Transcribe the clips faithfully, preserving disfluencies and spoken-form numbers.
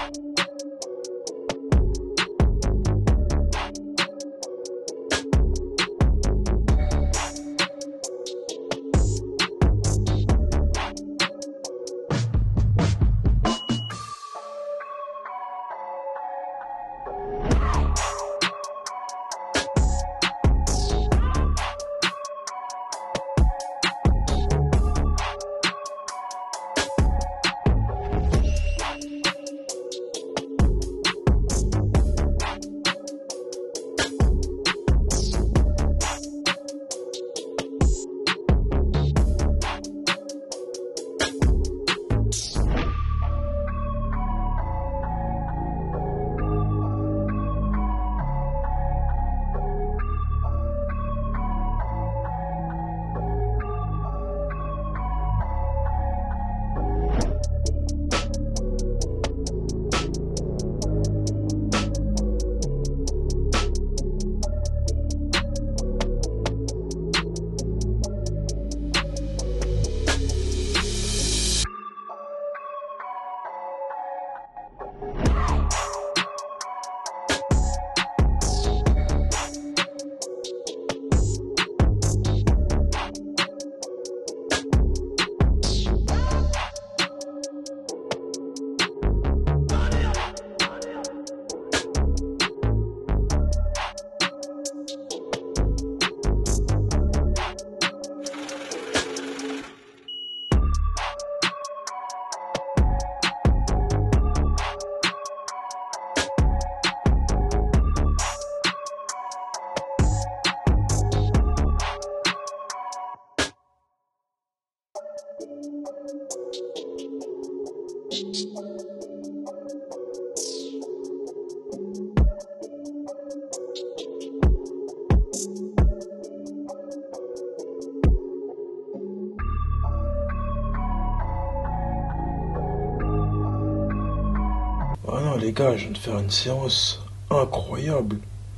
Ah non les gars, je viens de faire une séance incroyable.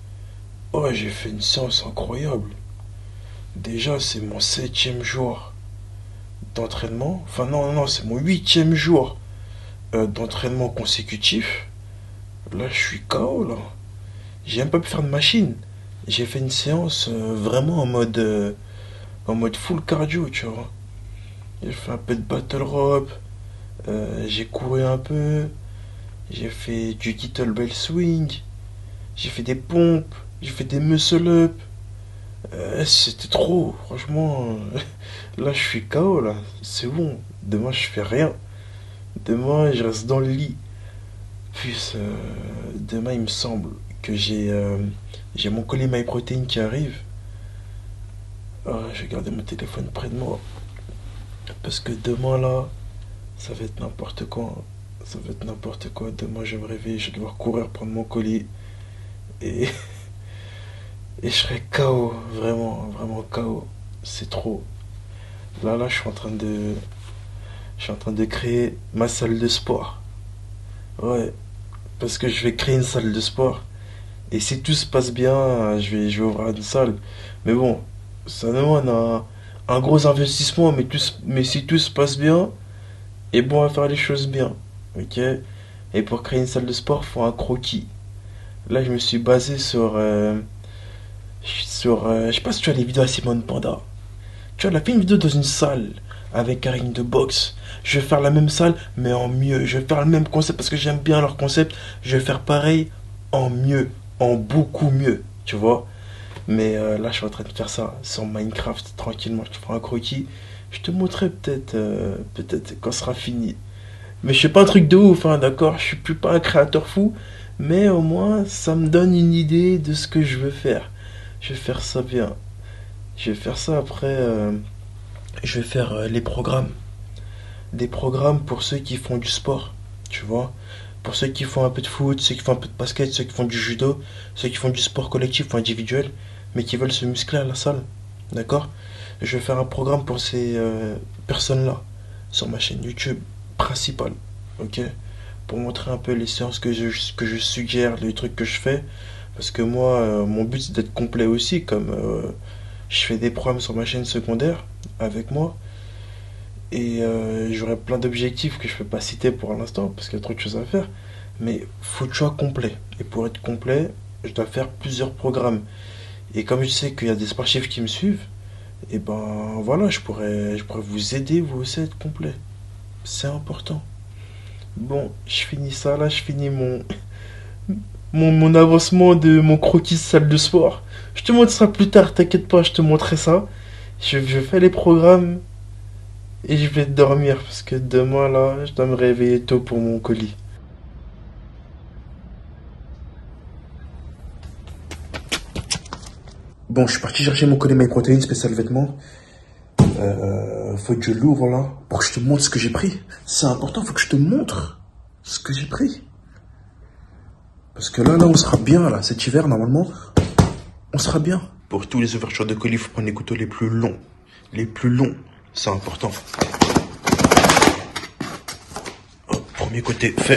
Oh, j'ai fait une séance incroyable. Déjà, c'est mon septième jour d'entraînement. Enfin non, non, non, c'est mon huitième jour euh, d'entraînement consécutif. Là, je suis K O là. J'ai même pas pu faire de machine. J'ai fait une séance euh, vraiment en mode euh, en mode full cardio, tu vois. J'ai fait un peu de battle rope. euh, j'ai couru un peu. J'ai fait du kettlebell swing. J'ai fait des pompes. J'ai fait des muscle up. Euh, c'était trop, franchement. euh, Là, je suis K O là. C'est bon. Demain, je fais rien. Demain, je reste dans le lit. Puis, euh, demain, il me semble que j'ai euh, j'ai mon colis MyProtein qui arrive. Ah, je vais garder mon téléphone près de moi. Parce que demain, là, ça va être n'importe quoi. Ça va être n'importe quoi. Demain, je vais me réveiller, je vais devoir courir prendre mon colis. Et, et je serai K O. Vraiment, vraiment K O. C'est trop. Là, là, je suis en train de... Je suis en train de créer ma salle de sport. Ouais, parce que je vais créer une salle de sport. Et si tout se passe bien, je vais, je vais ouvrir une salle. Mais bon, ça demande un, un gros investissement, mais, tout, se- mais si tout se passe bien, et bon, on va faire les choses bien. Ok? Et pour créer une salle de sport, il faut un croquis. Là, je me suis basé sur... euh, sur euh, je sais pas si tu as les vidéos à Simone Panda. Tu vois, elle a fait une vidéo dans une salle avec un ring de boxe. Je vais faire la même salle, mais en mieux. Je vais faire le même concept parce que j'aime bien leur concept. Je vais faire pareil en mieux, en beaucoup mieux, tu vois. Mais euh, là, je suis en train de faire ça sur Minecraft tranquillement. Je te ferai un croquis. Je te montrerai peut-être, euh, peut-être quand ce sera fini. Mais je fais pas un truc de ouf, hein, d'accord? Je suis plus pas un créateur fou, mais au moins ça me donne une idée de ce que je veux faire. Je vais faire ça bien. Je vais faire ça après. euh, je vais faire euh, les programmes. Des programmes pour ceux qui font du sport, tu vois. Pour ceux qui font un peu de foot, ceux qui font un peu de basket, ceux qui font du judo, ceux qui font du sport collectif ou individuel, mais qui veulent se muscler à la salle. D'accord? Je vais faire un programme pour ces euh, personnes-là sur ma chaîne YouTube principale. Ok? Pour montrer un peu les séances que je, que je suggère, les trucs que je fais. Parce que moi, euh, mon but c'est d'être complet aussi, comme euh, je fais des programmes sur ma chaîne secondaire avec moi. Et euh, j'aurai plein d'objectifs que je ne peux pas citer pour l'instant, parce qu'il y a trop de choses à faire. Mais faut que tu sois complet. Et pour être complet, je dois faire plusieurs programmes. Et comme je sais qu'il y a des sportifs qui me suivent, et ben voilà, je pourrais, je pourrais vous aider vous aussi à être complet. C'est important. Bon, je finis ça là, je finis mon, mon, mon avancement de mon croquis salle de sport. Je te montre ça plus tard, t'inquiète pas, je te montrerai ça. Je, je fais les programmes et je vais dormir parce que demain là, je dois me réveiller tôt pour mon colis. Bon, je suis parti chercher mon colis My Protein spécial vêtements. Euh, faut que je l'ouvre là pour que je te montre ce que j'ai pris. C'est important, faut que je te montre ce que j'ai pris. Parce que là, là, on sera bien là. Cet hiver, normalement, on sera bien. Pour tous les ouvertures de colis, il faut prendre les couteaux les plus longs. Les plus longs, c'est important. Hop, premier côté fait.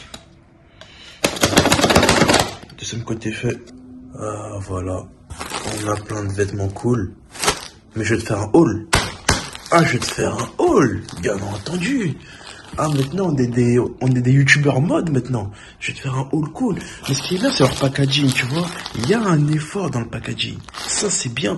Deuxième côté fait. Ah, voilà. On a plein de vêtements cool. Mais je vais te faire un haul. Ah, je vais te faire un haul, bien entendu. Ah, maintenant, on est des, on est des youtubeurs mode, maintenant. Je vais te faire un haul cool. Mais ce qui est bien, c'est leur packaging, tu vois. Il y a un effort dans le packaging. Ça, c'est bien.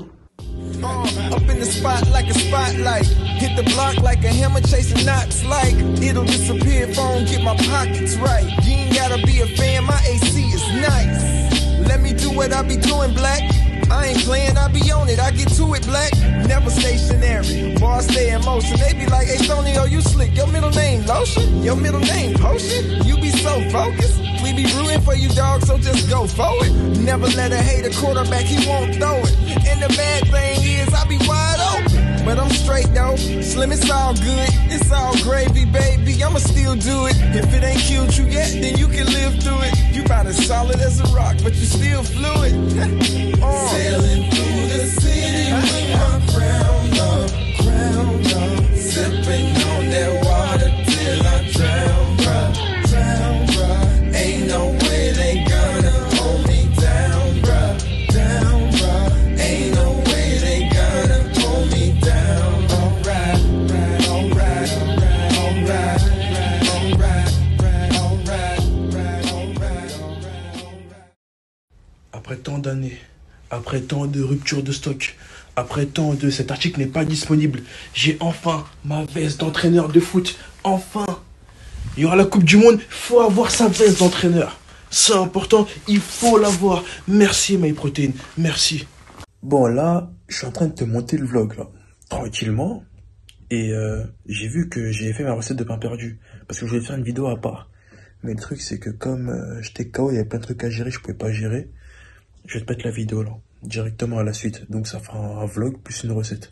Uh, up in the spot like a spotlight. Hit the block like a hammer chasing knots. Like it'll disappear if I don't get my pockets right. You ain't gotta be a fan, my A C is nice. Let me do what I be doing, black. I ain't playing, I be on it, I get to it, black. Never stationary, bars stay in motion. They be like, hey, Stonio, you slick. Your middle name, Lotion? Your middle name, Potion? You be so focused. We be rooting for you, dog, so just go forward. Never let a hater quarterback, he won't throw it. And the bad thing is, I be wide open. But I'm straight, though. Slim, it's all good. It's all gravy, baby. I'ma still do it. If it ain't killed you yet, then you can live through it. You about as solid as a rock, but you still fluid. uh. Sailing through the city with my crown up, crown up. Sipping on that water till I drown, bruh, drown, bruh. Ain't no way they gonna hold me down, bruh, down, bruh. Ain't no way they gonna hold me down. Alright, right, alright, alright, alright, alright, alright, alright, alright, alright. Après tant d'années, après tant de ruptures de stock, après tant de cet article n'est pas disponible, j'ai enfin ma veste d'entraîneur de foot. Enfin, il y aura la Coupe du Monde, il faut avoir sa veste d'entraîneur. C'est important, il faut l'avoir. Merci My Protein, merci. Bon là, je suis en train de te monter le vlog là, tranquillement. Et euh, j'ai vu que j'ai fait ma recette de pain perdu, parce que je voulais faire une vidéo à part. Mais le truc c'est que comme euh, j'étais K O, il y avait plein de trucs à gérer, je pouvais pas gérer. Je vais te mettre la vidéo là, directement à la suite. Donc ça fera un vlog plus une recette.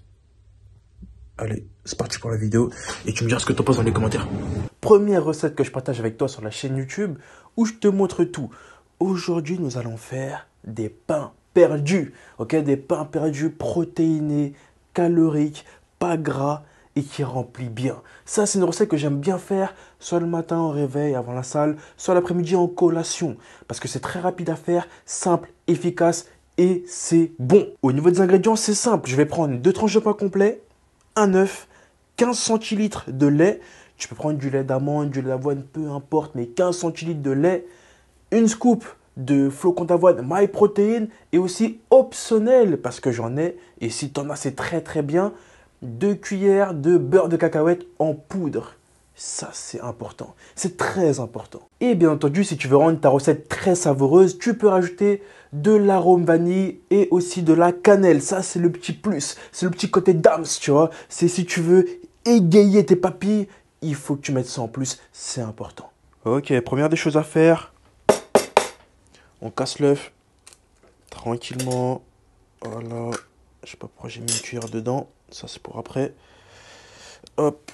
Allez, c'est parti pour la vidéo. Et tu me diras ce que t'en penses dans les commentaires. Première recette que je partage avec toi sur la chaîne YouTube, où je te montre tout. Aujourd'hui, nous allons faire des pains perdus. Ok, des pains perdus protéinés, caloriques, pas gras et qui remplit bien. Ça, c'est une recette que j'aime bien faire, soit le matin au réveil avant la salle, soit l'après-midi en collation. Parce que c'est très rapide à faire, simple, efficace et c'est bon. Au niveau des ingrédients, c'est simple. Je vais prendre deux tranches de pain complet, un œuf, quinze centilitres de lait. Tu peux prendre du lait d'amande, du lait d'avoine, peu importe, mais quinze centilitres de lait, une scoop de flocons d'avoine My Protein et aussi optionnel parce que j'en ai et si tu en as, c'est très très bien. Deux cuillères de beurre de cacahuète en poudre. Ça, c'est important. C'est très important. Et bien entendu, si tu veux rendre ta recette très savoureuse, tu peux rajouter de l'arôme vanille et aussi de la cannelle. Ça, c'est le petit plus. C'est le petit côté dams, tu vois. C'est si tu veux égayer tes papilles, il faut que tu mettes ça en plus. C'est important. Ok, première des choses à faire. On casse l'œuf. Tranquillement. Voilà. Je sais pas pourquoi j'ai mis une cuillère dedans. Ça, c'est pour après. Hop.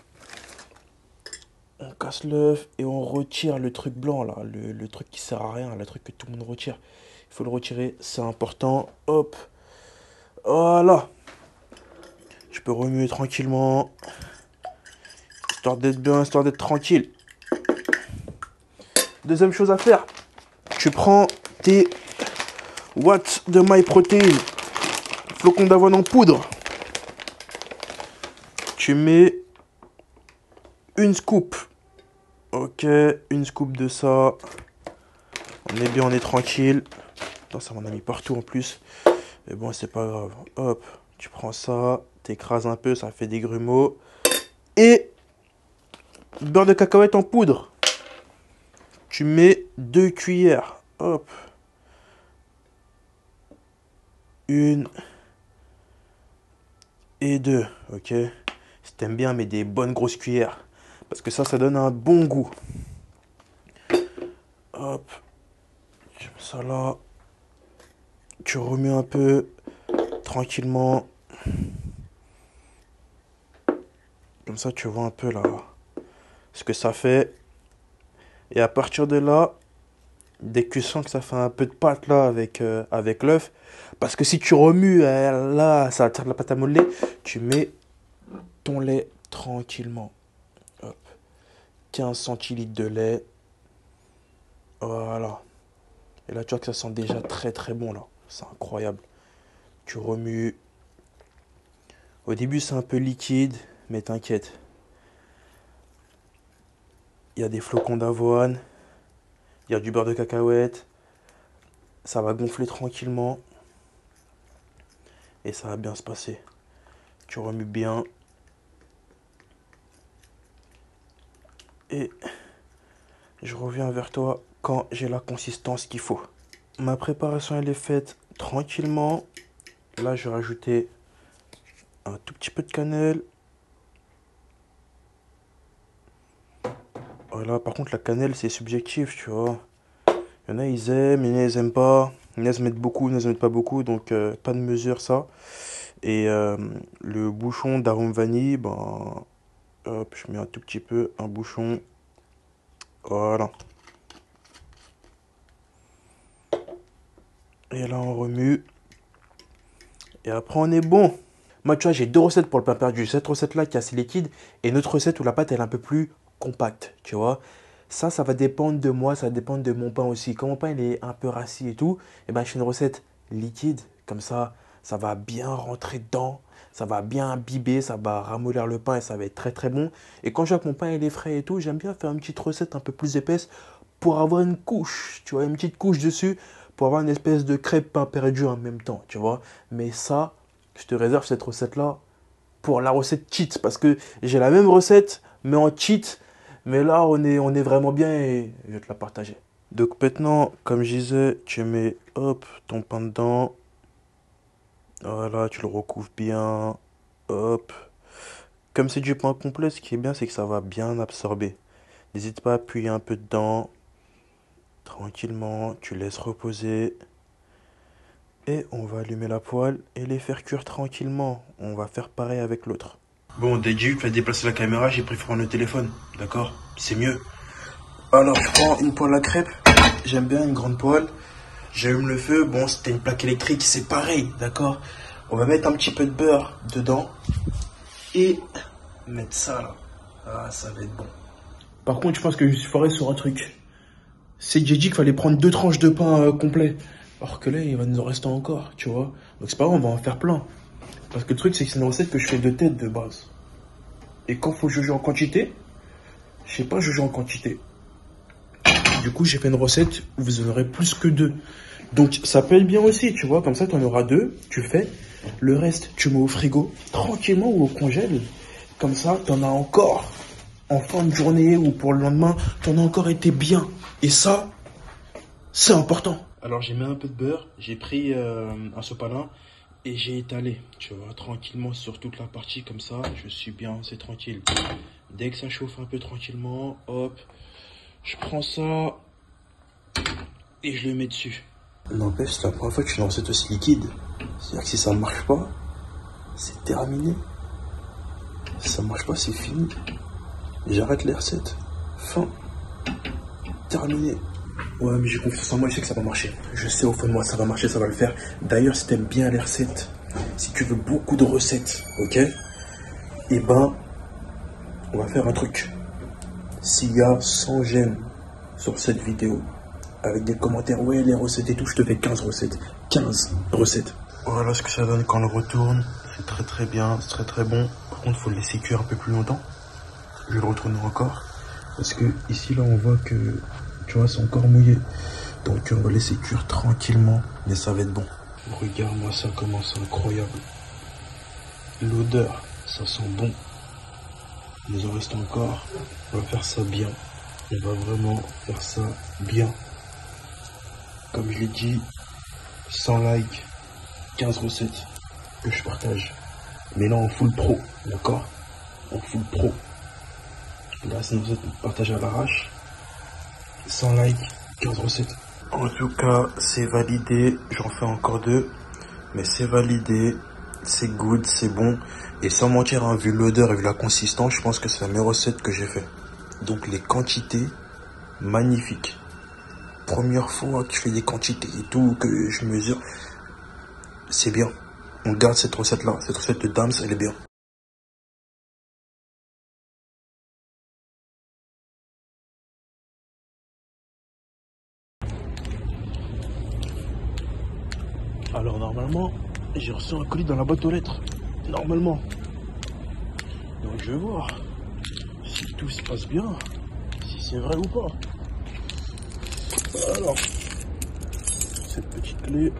On casse l'œuf et on retire le truc blanc, là. Le, le truc qui sert à rien, le truc que tout le monde retire. Il faut le retirer, c'est important. Hop. Voilà. Je peux remuer tranquillement. Histoire d'être bien, histoire d'être tranquille. Deuxième chose à faire. Tu prends tes watts de My Protein. Flocons d'avoine en poudre. Tu mets une scoop. Ok, une scoop de ça. On est bien, on est tranquille. Attends, ça m'en a mis partout en plus. Mais bon, c'est pas grave. Hop, tu prends ça, t'écrases un peu, ça fait des grumeaux. Et beurre de cacahuète en poudre. Tu mets deux cuillères. Hop. Une. Et deux. Ok. Si t'aimes bien, mets des bonnes grosses cuillères. Parce que ça, ça donne un bon goût. Hop. Tu mets ça là. Tu remues un peu. Tranquillement. Comme ça, tu vois un peu là ce que ça fait. Et à partir de là, dès que tu sens que ça fait un peu de pâte là avec, euh, avec l'œuf, parce que si tu remues, euh, là, ça attire de la pâte à modeler, tu mets ton lait tranquillement. Hop. quinze centilitres de lait. Voilà. Et là, tu vois que ça sent déjà très très bon là. C'est incroyable. Tu remues. Au début, c'est un peu liquide, mais t'inquiète. Il y a des flocons d'avoine. Il y a du beurre de cacahuète. Ça va gonfler tranquillement. Et ça va bien se passer. Tu remues bien. Et je reviens vers toi quand j'ai la consistance qu'il faut. Ma préparation, elle est faite tranquillement. Là, je vais rajouter un tout petit peu de cannelle. Voilà, par contre, la cannelle, c'est subjectif, tu vois. Il y en a, ils aiment, il y en a, ils aiment pas. Il y en a, ils mettent beaucoup, il y en a, ils mettent pas beaucoup. Donc, euh, pas de mesure, ça. Et euh, le bouchon d'arôme vanille, ben, hop, je mets un tout petit peu, un bouchon. Voilà. Et là, on remue. Et après, on est bon. Moi, tu vois, j'ai deux recettes pour le pain perdu. Cette recette-là qui est assez liquide et une autre recette où la pâte elle est un peu plus compacte, tu vois. Ça, ça va dépendre de moi, ça va dépendre de mon pain aussi. Quand mon pain il est un peu rassis et tout, et ben, je fais une recette liquide. Comme ça, ça va bien rentrer dedans, ça va bien imbiber, ça va ramollir le pain et ça va être très très bon. Et quand je vois que mon pain il est frais et tout, j'aime bien faire une petite recette un peu plus épaisse pour avoir une couche, tu vois, une petite couche dessus, pour avoir une espèce de crêpe pain perdu en même temps, tu vois. Mais ça, je te réserve cette recette-là pour la recette cheat, parce que j'ai la même recette, mais en cheat. Mais là, on est, on est vraiment bien et je vais te la partager. Donc maintenant, comme je disais, tu mets hop, ton pain dedans. Voilà, tu le recouvres bien. Hop. Comme c'est du pain complet, ce qui est bien, c'est que ça va bien absorber. N'hésite pas à appuyer un peu dedans. Tranquillement, tu laisses reposer. Et on va allumer la poêle et les faire cuire tranquillement. On va faire pareil avec l'autre. Bon, dès que j'ai eu fait déplacer la caméra, j'ai préféré prendre le téléphone. D'accord? C'est mieux. Alors, je prends une poêle à crêpes. J'aime bien une grande poêle. J'allume le feu. Bon, c'était une plaque électrique, c'est pareil. D'accord? On va mettre un petit peu de beurre dedans. Et mettre ça là. Ah, ça va être bon. Par contre, je pense que je suis foiré sur un truc. C'est que j'ai dit qu'il fallait prendre deux tranches de pain euh, complet. Alors que là, il va nous en rester encore, tu vois. Donc c'est pas grave, on va en faire plein. Parce que le truc, c'est que c'est une recette que je fais de tête de base. Et quand il faut juger en quantité, je sais pas juger en quantité. Du coup, j'ai fait une recette où vous en aurez plus que deux. Donc ça peut être bien aussi, tu vois. Comme ça, tu en auras deux, tu fais. Le reste, tu mets au frigo, tranquillement ou au congèle. Comme ça, tu en as encore en fin de journée ou pour le lendemain, tu en as encore été bien. Et ça, c'est important. Alors j'ai mis un peu de beurre, j'ai pris euh, un sopalin et j'ai étalé, tu vois, tranquillement sur toute la partie comme ça, je suis bien, c'est tranquille. Dès que ça chauffe un peu tranquillement, hop, je prends ça et je le mets dessus. N'empêche, c'est la première fois que je fais une recette aussi liquide. C'est-à-dire que si ça ne marche pas, c'est terminé. Si ça ne marche pas, c'est fini. J'arrête les recettes. Fin. Terminé. Ouais, mais j'ai confiance en moi, je sais que ça va marcher. Je sais au fond de moi, ça va marcher, ça va le faire. D'ailleurs, si t'aimes bien les recettes, si tu veux beaucoup de recettes, ok, et ben, on va faire un truc. S'il y a cent j'aime sur cette vidéo, avec des commentaires, ouais, les recettes et tout, je te fais quinze recettes. quinze recettes. Voilà ce que ça donne quand on le retourne. C'est très très bien, c'est très très bon. Par contre, il faut le laisser cuire un peu plus longtemps. Je vais le retourner encore. Parce que ici, là, on voit que, tu vois, c'est encore mouillé. Donc, on va laisser cuire tranquillement, mais ça va être bon. Regarde-moi ça, comment c'est incroyable. L'odeur, ça sent bon. Il nous en reste encore. On va faire ça bien. On va vraiment faire ça bien. Comme je l'ai dit, cent likes, quinze recettes que je partage. Mais là, en full pro, d'accord? En full pro. Là, c'est une recette partagée à l'arrache. cent likes, quinze recettes. En tout cas, c'est validé. J'en fais encore deux. Mais c'est validé. C'est good, c'est bon. Et sans mentir, hein, vu l'odeur et vu la consistance, je pense que c'est la meilleure recette que j'ai fait. Donc les quantités, magnifiques. Première fois que je fais des quantités et tout, que je mesure, c'est bien. On garde cette recette-là. Cette recette de Dams, elle est bien. Alors normalement, j'ai reçu un colis dans la boîte aux lettres. Normalement. Donc je vais voir si tout se passe bien, si c'est vrai ou pas. Alors, cette petite clé.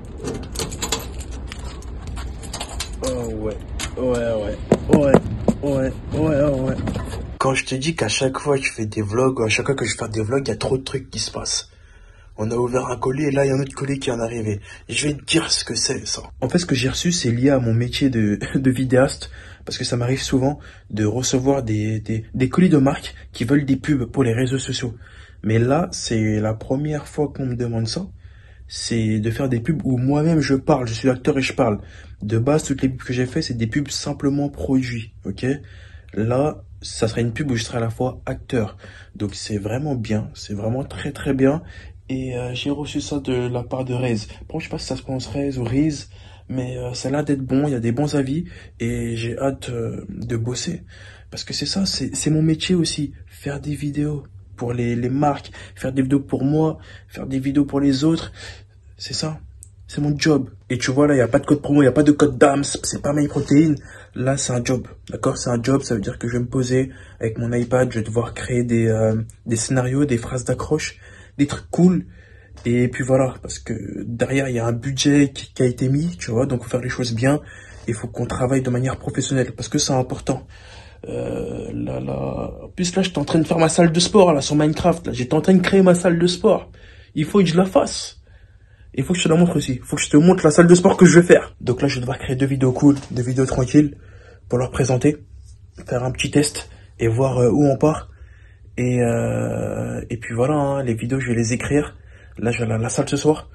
Oh ouais, ouais, ouais, ouais, ouais, ouais, ouais. Quand je te dis qu'à chaque fois que je fais des vlogs, ou à chaque fois que je fais des vlogs, il y a trop de trucs qui se passent. On a ouvert un colis et là, il y a un autre colis qui est en arrivé. Je vais te dire ce que c'est, ça. En fait, ce que j'ai reçu, c'est lié à mon métier de, de vidéaste. Parce que ça m'arrive souvent de recevoir des, des, des colis de marques qui veulent des pubs pour les réseaux sociaux. Mais là, c'est la première fois qu'on me demande ça. C'est de faire des pubs où moi-même je parle. Je suis l'acteur et je parle. De base, toutes les pubs que j'ai fait, c'est des pubs simplement produits. Ok? Là, ça serait une pub où je serai à la fois acteur. Donc, c'est vraiment bien. C'est vraiment très, très bien. Et euh, j'ai reçu ça de la part de Rez. Bon, je sais pas si ça se prononce Rez ou Riz, mais euh, ça a l'air d'être bon, il y a des bons avis, et j'ai hâte euh, de bosser. Parce que c'est ça, c'est mon métier aussi, faire des vidéos pour les, les marques, faire des vidéos pour moi, faire des vidéos pour les autres, c'est ça, c'est mon job. Et tu vois, là, il n'y a pas de code promo, il n'y a pas de code Dams, c'est pas MyProtein, là, c'est un job, d'accord? C'est un job, ça veut dire que je vais me poser avec mon iPad, je vais devoir créer des, euh, des scénarios, des phrases d'accroche, des trucs cool, et puis voilà, parce que derrière il y a un budget qui, qui a été mis, tu vois, donc faut faire les choses bien, il faut qu'on travaille de manière professionnelle, parce que c'est important. Euh, là, là, en plus là, j'étais en train de faire ma salle de sport là sur Minecraft, là, j'étais en train de créer ma salle de sport. Il faut que je la fasse. Il faut que je te la montre aussi. Il faut que je te montre la salle de sport que je vais faire. Donc là, je vais devoir créer deux vidéos cool, deux vidéos tranquilles pour leur présenter, faire un petit test et voir euh, où on part. Et, euh, et puis voilà, hein, les vidéos, je vais les écrire. Là, je vais à la, la salle ce soir.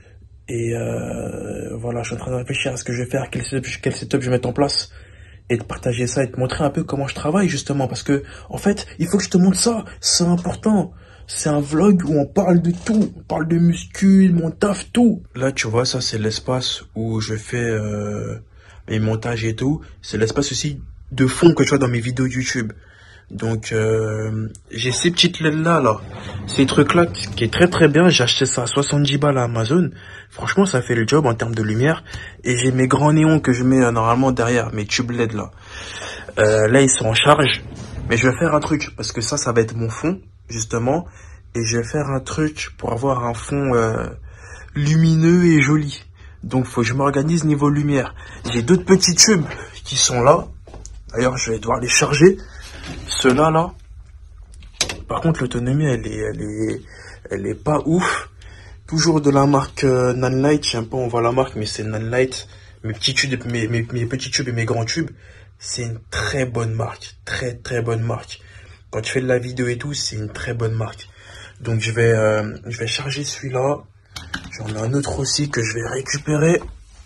Et euh, voilà, je suis en train de réfléchir à ce que je vais faire, quel setup, quel setup je vais mettre en place. Et de partager ça et de montrer un peu comment je travaille, justement. Parce que, en fait, il faut que je te montre ça. C'est important. C'est un vlog où on parle de tout. On parle de muscu, mon taf, tout. Là, tu vois, ça, c'est l'espace où je fais euh, mes montages et tout. C'est l'espace aussi de fond que tu vois dans mes vidéos YouTube. Donc, euh, j'ai ces petites L E D là, là. Ces trucs-là qui est très très bien. J'ai acheté ça à soixante-dix balles à Amazon. Franchement, ça fait le job en termes de lumière. Et j'ai mes grands néons que je mets euh, normalement derrière, mes tubes L E D là. Euh, là, ils sont en charge. Mais je vais faire un truc, parce que ça, ça va être mon fond, justement. Et je vais faire un truc pour avoir un fond euh, lumineux et joli. Donc, faut que je m'organise niveau lumière. J'ai d'autres petits tubes qui sont là. D'ailleurs, je vais devoir les charger. Ceux-là, là, par contre, l'autonomie, elle est, elle est, elle est pas ouf. Toujours de la marque euh, Nanlite. Je sais pas, on voit la marque, mais c'est Nanlite. Mes petits tubes, mes, mes, mes petits tubes et mes grands tubes, c'est une très bonne marque. Très, très bonne marque. Quand tu fais de la vidéo et tout, c'est une très bonne marque. Donc, je vais, euh, je vais charger celui-là. J'en ai un autre aussi que je vais récupérer.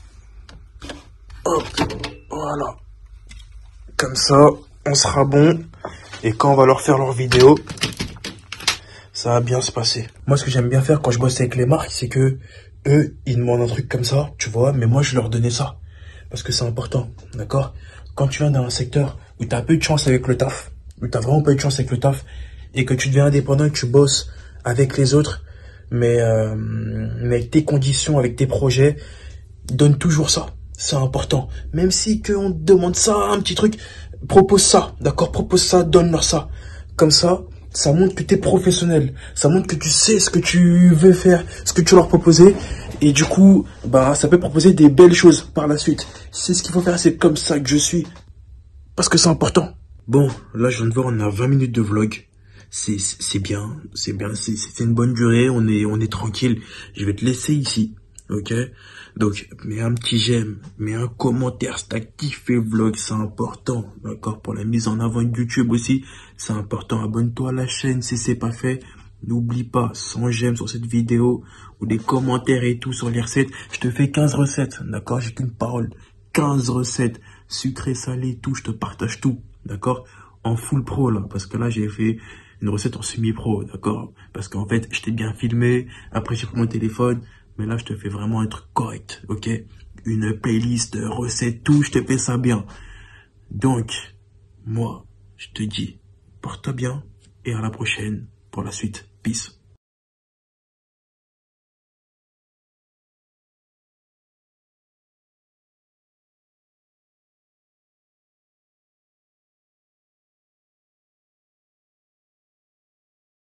Hop, voilà. Comme ça, on sera bon. Et quand on va leur faire leur vidéo, ça va bien se passer. Moi, ce que j'aime bien faire quand je bosse avec les marques, c'est que eux, ils demandent un truc comme ça, tu vois, mais moi, je leur donnais ça. Parce que c'est important, d'accord? Quand tu viens dans un secteur où tu as peu de chance avec le taf, où tu as vraiment peu de chance avec le taf, et que tu deviens indépendant et que tu bosses avec les autres, mais, euh, mais avec tes conditions, avec tes projets, donne toujours ça. C'est important. Même si qu'on te demande ça, un petit truc, propose ça, d'accord? Propose ça, donne-leur ça. Comme ça, ça montre que tu es professionnel. Ça montre que tu sais ce que tu veux faire, ce que tu veux leur proposer. Et du coup, bah, ça peut proposer des belles choses par la suite. C'est ce qu'il faut faire, c'est comme ça que je suis. Parce que c'est important. Bon, là, je viens de voir, on a vingt minutes de vlog. C'est, c'est bien, c'est bien, c'est, c'est une bonne durée, on est, on est tranquille. Je vais te laisser ici, ok? Donc, mets un petit j'aime, mets un commentaire si t'as kiffé le vlog, c'est important, d'accord? Pour la mise en avant de YouTube aussi, c'est important. Abonne-toi à la chaîne si c'est pas fait. N'oublie pas, cent j'aime sur cette vidéo, ou des commentaires et tout sur les recettes. Je te fais quinze recettes, d'accord? J'ai qu'une parole. quinze recettes, sucré, salé, tout, je te partage tout, d'accord? En full pro, là, parce que là, j'ai fait une recette en semi-pro, d'accord? Parce qu'en fait, je t'ai bien filmé, après j'ai pris mon téléphone, mais là, je te fais vraiment un truc correct, ok? Une playlist, recettes, tout, je te fais ça bien. Donc, moi, je te dis, porte-toi bien, et à la prochaine pour la suite. Peace.